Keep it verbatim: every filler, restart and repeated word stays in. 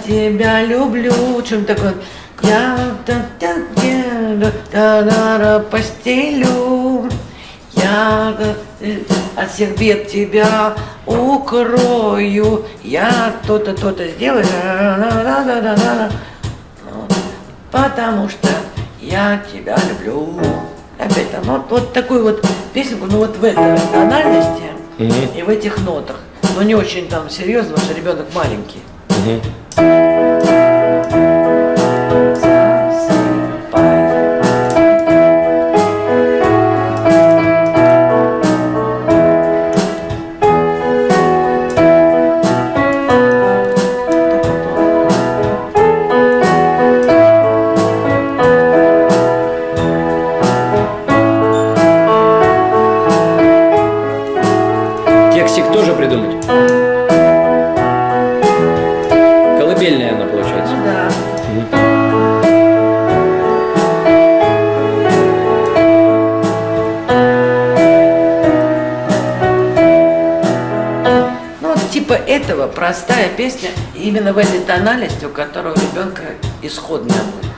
тебя люблю. Чем такое? Я постелю. Я от всех бед тебя укрою. Я то-то, то-то сделаю. Потому что я тебя люблю. Опять там вот, вот такую вот песенку, ну вот в этой тональности mm-hmm. и в этих нотах. Но не очень там серьезно, потому что ребенок маленький. Mm-hmm. Текстик тоже придумать? Колыбельная она получается. Ну да. Ну вот типа этого простая песня именно в этой тональности, у которого ребенка исходная будет.